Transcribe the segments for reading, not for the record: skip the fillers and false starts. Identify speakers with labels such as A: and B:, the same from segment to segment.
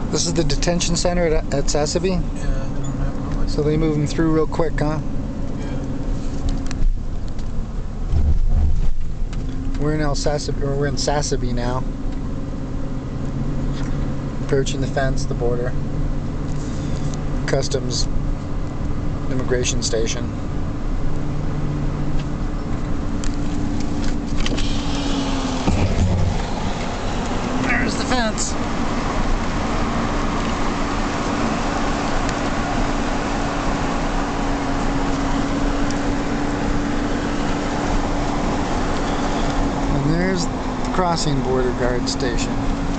A: This is the detention center at Sasabee?
B: Yeah, I don't have no idea.
A: So they move them through real quick, huh?
B: Yeah.
A: We're in Sasabee now. Approaching the fence, the border. Customs immigration station. There's the fence. And there's the crossing border guard station.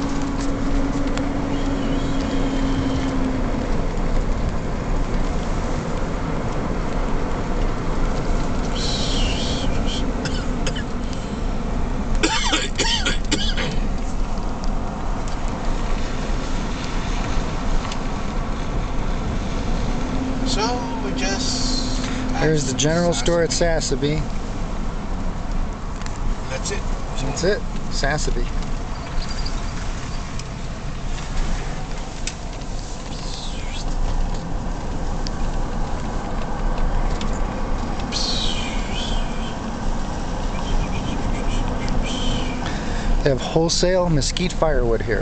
B: So we just...
A: There's the general store at Sasabee.
B: That's it.
A: That's it. Sasabee. They have wholesale mesquite firewood here.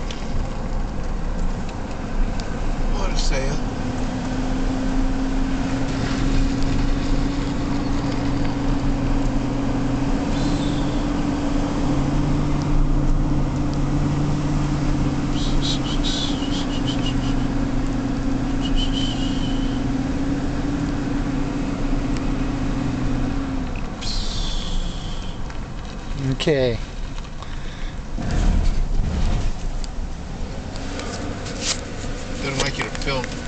B: What a sale.
A: Okay.
B: They don't like you to film.